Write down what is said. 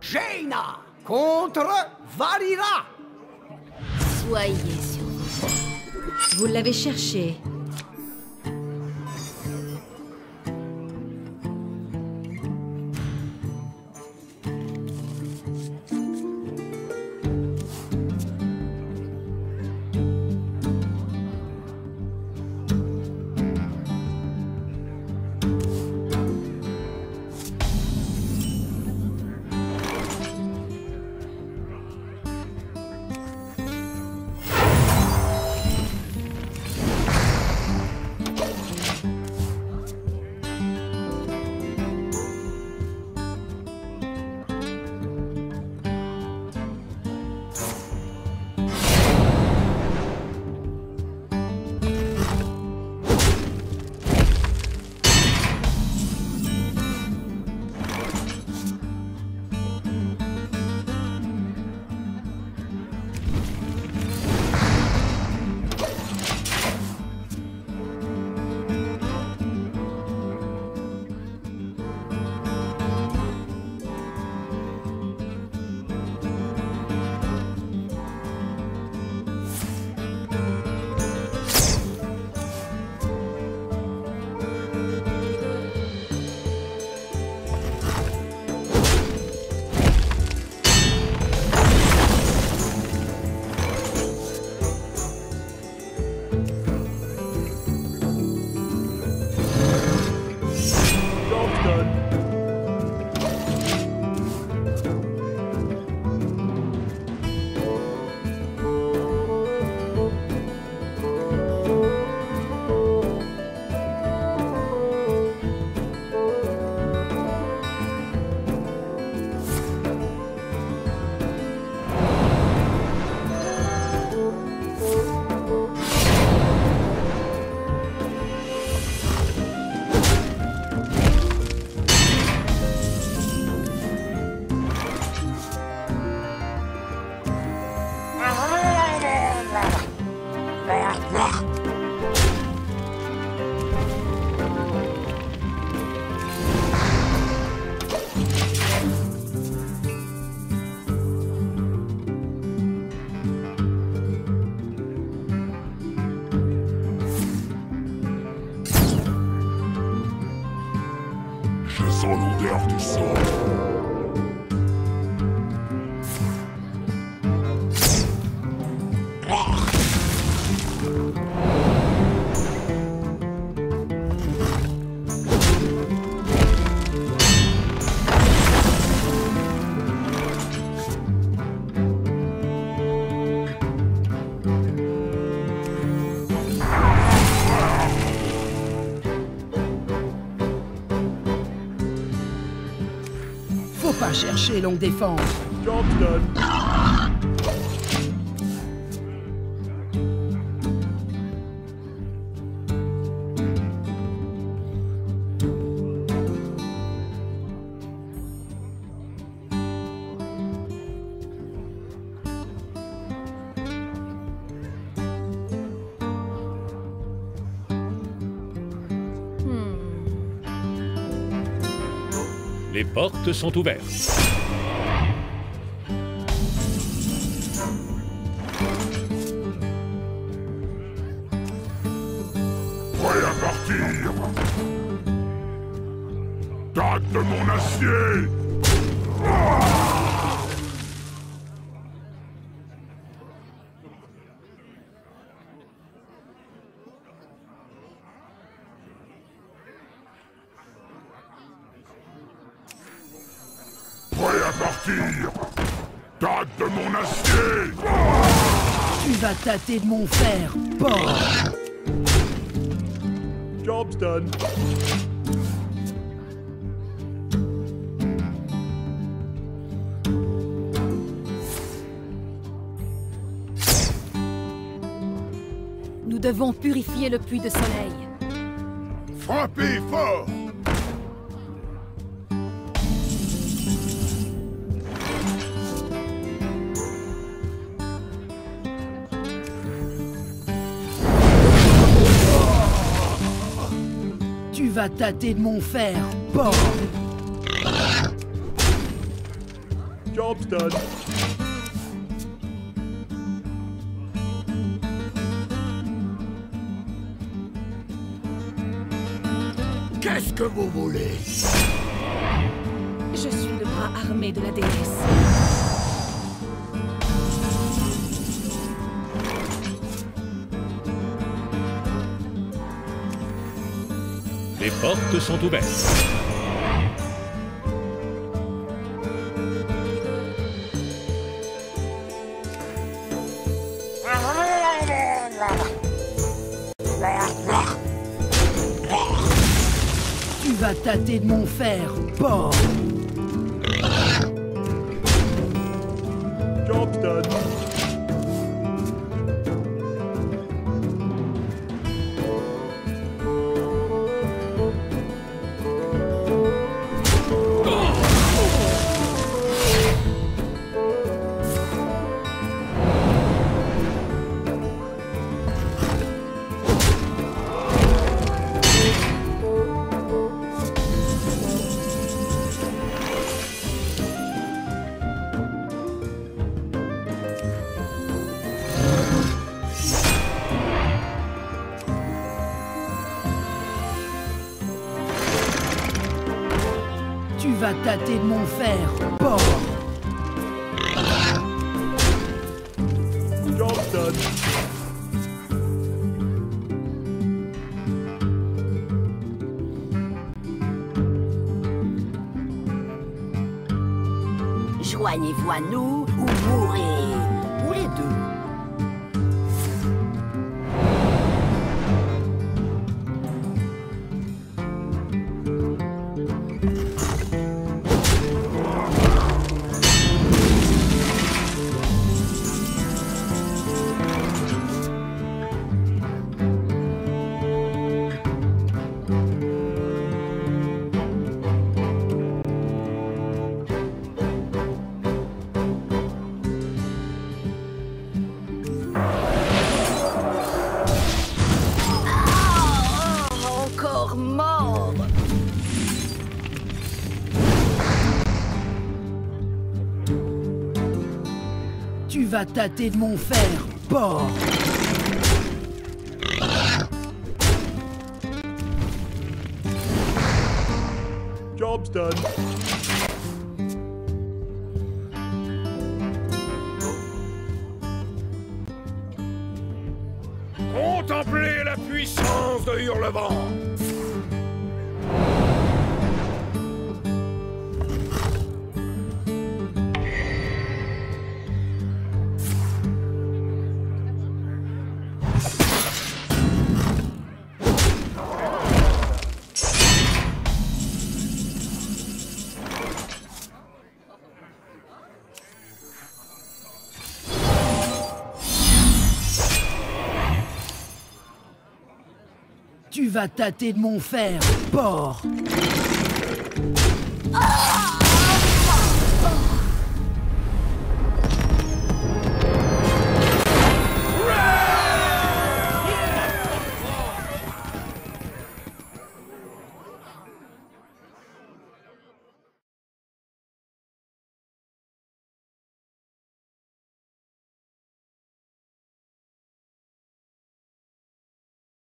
Jaina contre Varira. Soyez sur vos pas. Vous l'avez cherché. Je sens l'odeur du sang. Faut pas chercher longue défense. Job's done. Les portes sont ouvertes. Prêt à partir. Date de mon acier. Prêt à partir. Date de mon acier. Tu vas tâter de mon fer, porc. Job's done. Nous devons purifier le puits de soleil. Frappez fort. Tu vas tâter de mon fer, porc. Job's done. Qu'est-ce que vous voulez? Je suis le bras armé de la déesse. Les portes sont ouvertes. Tu vas tâter de mon fer, porc. Job's done. Tu vas tâter de mon fer, porc. Job's done. Joignez-vous à nous ou mourrez. Ou les deux. Encore mort. Tu vas tâter de mon fer, porc. Job's done. Contemplez la puissance de Hurlevent. Tu vas tâter de mon fer, porc. Ah!